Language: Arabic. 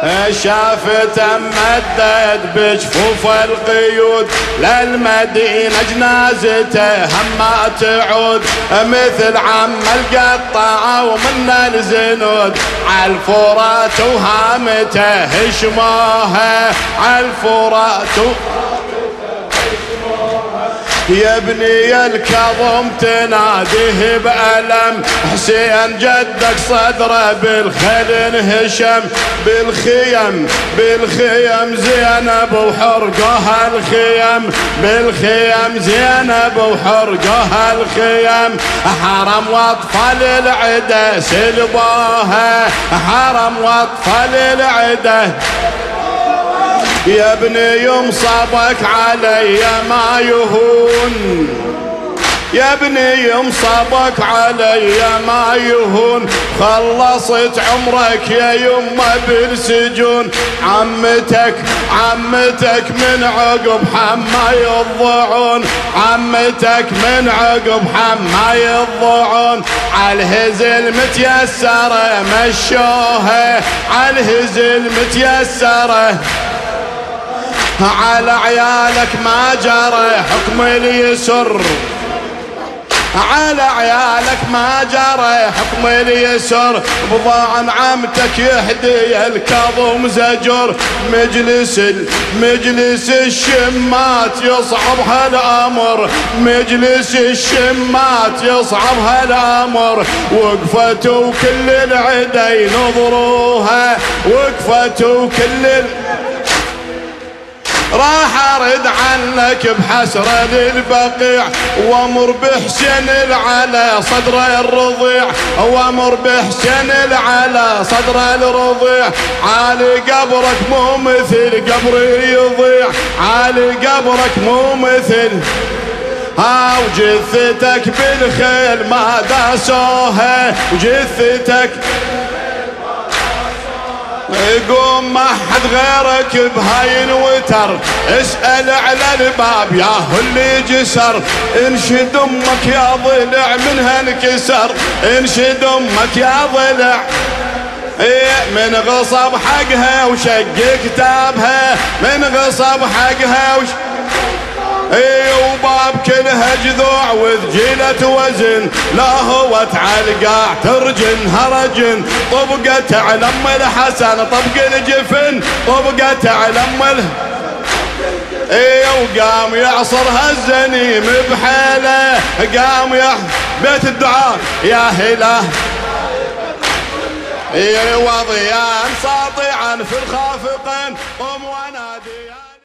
شافته مدد بجفوف القيود للمدينة جنازته هم ما تعود مثل عم القطعة ومن الزنود عالفرات وهامته هشموها عالفرات يا ابني الكظم تناديه بألم حسين جدك صدره بالخيل انهشم بالخيم زينب وحرقها الخيم بالخيم زينب وحرقها الخيم حرم واطفال العدا سلبوها حرم واطفال العدا يا ابني يوم صابك علي ما يهون يا ابني يوم صابك علي ما يهون خلصت عمرك يا يمه بالسجون عمتك من عقب حما يضعون عمتك من عقب حما يضعون عالهزل متيسره مشوها عالهزل متيسره على عيالك ما جرى حكم اليسر على عيالك ما جرى حكم اليسر بضاعن عمتك يهدي الكظم زجر مجلس الشمات يصعب هالامر مجلس الشمات يصعب هالامر وقفتوا كل العدا ينظروها وقفتوا كل راح ارد عنك بحسرة للبقيع وامر بحسين على صدر الرضيع وامر بحسين على صدر الرضيع عالي قبرك مو مثل قبري يضيع عالي قبرك مو مثل وجثتك بالخيل ما داسوها وجثتك يقوم ما حد غيرك بهاي الوتر اسأل على الباب يا هو اللي جسر انشد امك يا ضلع منها انكسر انشد امك يا ضلع من غصب حقها وشق كتابها من غصب حقها وباب كلها جذوع وثقيلة وزن لا هو تعلقع ترجنها رجن طبقت على ام الحسن طبق الجفن طبقت على ام وقام يعصرها الزنيم بحيله قام بيت الدعاء يا هلا وضيان ساطعا في الخافقين قم ونادي